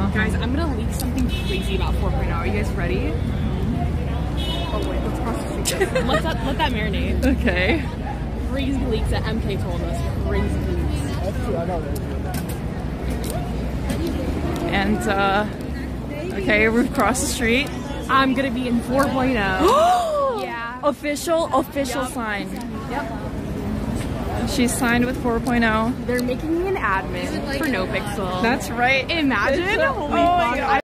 Guys, I'm gonna leak something crazy about 4.0. Are you guys ready? Oh wait, let's cross the street. let that marinate. Okay. Crazy leaks that MK told us. Crazy leaks. And okay, we've crossed the street. I'm gonna be in 4.0. Yeah. Official sign. Yep. She's signed with 4.0. They're making me an admin for NoPixel. That's right. Imagine. Oh my God.